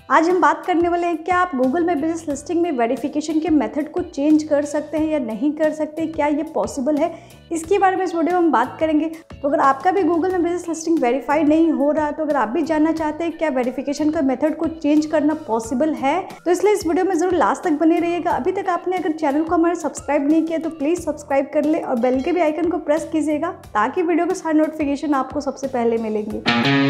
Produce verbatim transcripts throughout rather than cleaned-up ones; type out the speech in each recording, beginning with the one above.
आज हम बात करने वाले हैं क्या आप गूगल में बिजनेस लिस्टिंग में वेरिफिकेशन के मेथड को चेंज कर सकते हैं या नहीं कर सकते, क्या ये पॉसिबल है, इसके बारे में इस वीडियो में हम बात करेंगे। तो अगर आपका भी गूगल में बिजनेस लिस्टिंग वेरीफाइड नहीं हो रहा, तो अगर आप भी जानना चाहते हैं क्या वेरिफिकेशन का मेथड को चेंज करना पॉसिबल है, तो इसलिए इस वीडियो में जरूर लास्ट तक बने रहिएगा। अभी तक आपने अगर चैनल को हमारे सब्सक्राइब नहीं किया तो प्लीज़ सब्सक्राइब कर ले और बेल के भी आइकन को प्रेस कीजिएगा ताकि वीडियो के सारे नोटिफिकेशन आपको सबसे पहले मिलेंगे।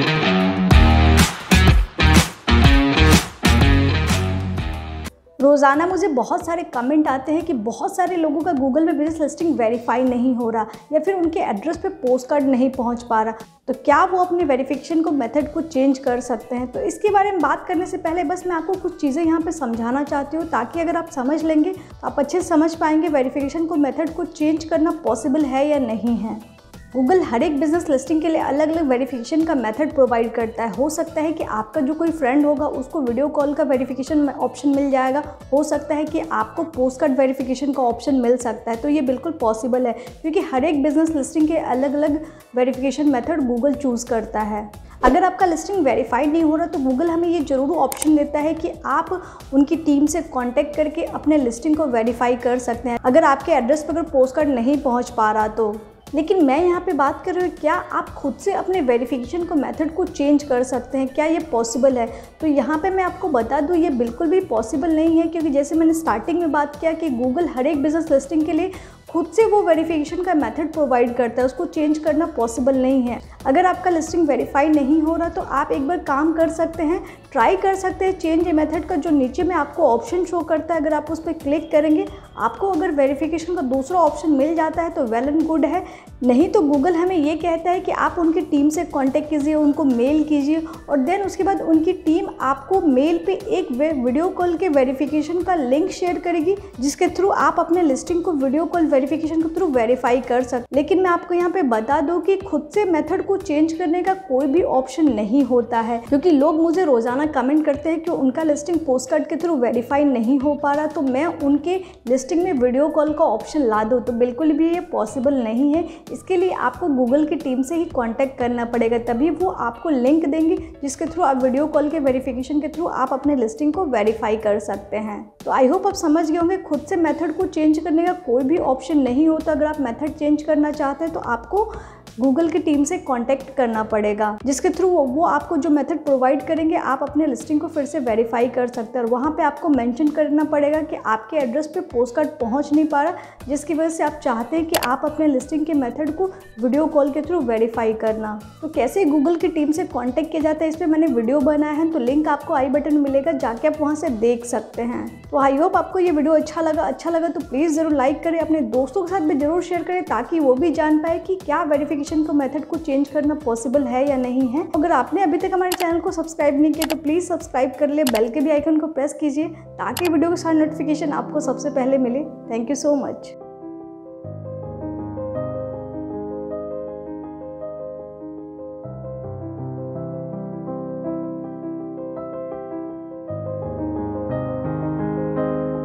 रोज़ाना मुझे बहुत सारे कमेंट आते हैं कि बहुत सारे लोगों का गूगल में बिजनेस लिस्टिंग वेरीफाई नहीं हो रहा या फिर उनके एड्रेस पे पोस्ट कार्ड नहीं पहुंच पा रहा, तो क्या वो अपने वेरिफिकेशन को मेथड को चेंज कर सकते हैं। तो इसके बारे में बात करने से पहले बस मैं आपको कुछ चीज़ें यहाँ पे समझाना चाहती हूँ ताकि अगर आप समझ लेंगे तो आप अच्छे से समझ पाएंगे वेरिफिकेशन को मेथड को चेंज करना पॉसिबल है या नहीं है। गूगल हर एक बिजनेस लिस्टिंग के लिए अलग अलग वेरिफिकेशन का मेथड प्रोवाइड करता है। हो सकता है कि आपका जो कोई फ्रेंड होगा उसको वीडियो कॉल का वेरिफिकेशन ऑप्शन मिल जाएगा, हो सकता है कि आपको पोस्ट कार्ड वेरिफिकेशन का ऑप्शन मिल सकता है। तो ये बिल्कुल पॉसिबल है क्योंकि हर एक बिजनेस लिस्टिंग के अलग अलग वेरिफिकेशन मेथड गूगल चूज़ करता है। अगर आपका लिस्टिंग वेरीफाइड नहीं हो रहा तो गूगल हमें ये ज़रूर ऑप्शन देता है कि आप उनकी टीम से कांटेक्ट करके अपने लिस्टिंग को वेरीफाई कर सकते हैं अगर आपके एड्रेस पर अगर पोस्ट कार्ड नहीं पहुंच पा रहा तो। लेकिन मैं यहाँ पे बात कर रही हूँ क्या आप खुद से अपने वेरिफिकेशन को मेथड को चेंज कर सकते हैं, क्या ये पॉसिबल है। तो यहाँ पे मैं आपको बता दूँ ये बिल्कुल भी पॉसिबल नहीं है क्योंकि जैसे मैंने स्टार्टिंग में बात किया कि गूगल हर एक बिजनेस लिस्टिंग के लिए खुद से वो वेरिफिकेशन का मेथड प्रोवाइड करता है, उसको चेंज करना पॉसिबल नहीं है। अगर आपका लिस्टिंग वेरीफाई नहीं हो रहा तो आप एक बार काम कर सकते हैं, ट्राई कर सकते हैं चेंज ए मेथड का, जो नीचे में आपको ऑप्शन शो करता है। अगर आप उस पर क्लिक करेंगे आपको अगर वेरिफिकेशन का दूसरा ऑप्शन मिल जाता है तो वेल एंड गुड है, नहीं तो गूगल हमें ये कहता है कि आप उनकी टीम से कांटेक्ट कीजिए, उनको मेल कीजिए और देन उसके बाद उनकी टीम आपको मेल पे एक वीडियो कॉल के वेरिफिकेशन का लिंक शेयर करेगी जिसके थ्रू आप अपने लिस्टिंग को वीडियो कॉल वेरिफिकेशन के थ्रू वेरीफाई कर सकते। लेकिन मैं आपको यहाँ पे बता दूं कि खुद से मेथड को चेंज करने का कोई भी ऑप्शन नहीं होता है क्योंकि लोग मुझे रोजाना कमेंट करते हैं कि उनका लिस्टिंग पोस्ट कार्ड के थ्रू वेरीफाई नहीं हो पा रहा, तो मैं उनके लिस्टिंग में वीडियो कॉल का ऑप्शन ला दूँ, तो बिल्कुल भी ये पॉसिबल नहीं है। इसके लिए आपको गूगल की टीम से ही कांटेक्ट करना पड़ेगा, तभी वो आपको लिंक देंगे जिसके थ्रू आप वीडियो कॉल के वेरिफिकेशन के थ्रू आप अपने लिस्टिंग को वेरीफाई कर सकते हैं। तो आई होप आप समझ गए होंगे खुद से मेथड को चेंज करने का कोई भी ऑप्शन नहीं होता। अगर आप मेथड चेंज करना चाहते हैं तो आपको गूगल की टीम से कांटेक्ट करना पड़ेगा जिसके थ्रू वो आपको जो मेथड प्रोवाइड करेंगे आप अपने लिस्टिंग को फिर से वेरीफाई कर सकते हैं और वहाँ पे आपको मेंशन करना पड़ेगा कि आपके एड्रेस पे पोस्ट कार्ड पहुँच नहीं पा रहा जिसकी वजह से आप चाहते हैं कि आप अपने लिस्टिंग के मेथड को वीडियो कॉल के थ्रू वेरीफाई करना। तो कैसे गूगल की टीम से कॉन्टैक्ट किया जाता है इस पर मैंने वीडियो बनाया है, तो लिंक आपको आई बटन में मिलेगा, जाके आप वहाँ से देख सकते हैं। तो आई होप आपको ये वीडियो अच्छा लगा अच्छा लगा तो प्लीज़ ज़रूर लाइक करें, अपने दोस्तों के साथ भी जरूर शेयर करें ताकि वो भी जान पाए कि क्या वेरिफिकेशन को मेथड को चेंज करना पॉसिबल है या नहीं है। अगर आपने अभी तक हमारे चैनल को सब्सक्राइब नहीं किया तो प्लीज़ सब्सक्राइब कर ले, बेल के भी आइकन को प्रेस कीजिए ताकि वीडियो के सारे नोटिफिकेशन आपको सबसे पहले मिले। Thank you so much.